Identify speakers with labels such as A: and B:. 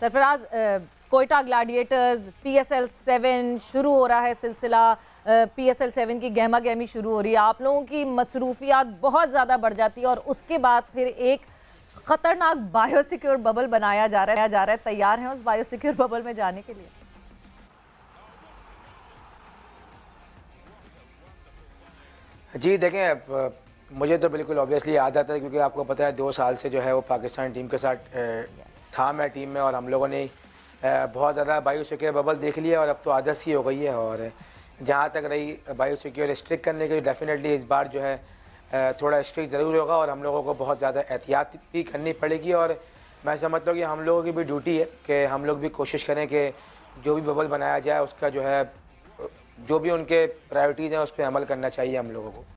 A: Sarfaraz, Quetta Gladiators PSL 7 शुरू हो रहा है सिलसिला। PSL 7 की गहमा गहमी शुरू हो रही है। आप लोगों की मसरूफियात बहुत ज़्यादा बढ़ जाती है और उसके बाद फिर एक ख़तरनाक बायोसिक्योर बबल बनाया जा रहा है। तैयार हैं उस बायोसिक्योर बबल में जाने के लिए?
B: जी देखें, मुझे तो बिल्कुल ऑब्वियसली आदत है, क्योंकि आपको पता है 2 साल से जो है वो पाकिस्तान टीम के साथ था मैं टीम में, और हम लोगों ने बहुत ज़्यादा बायोसिक्योर बबल देख लिया और अब तो आदत सी हो गई है। और जहाँ तक रही बायोसिक्योर स्ट्रिक्ट करने की, डेफिनेटली इस बार जो है थोड़ा स्ट्रिक्ट ज़रूर होगा और हम लोगों को बहुत ज़्यादा एहतियात भी करनी पड़ेगी। और मैं समझता हूँ कि हम लोगों की भी ड्यूटी है कि हम लोग भी कोशिश करें कि जो भी बबल बनाया जाए उसका जो है जो भी उनके प्रायोरिटीज़ हैं उस पर अमल करना चाहिए हम लोगों को।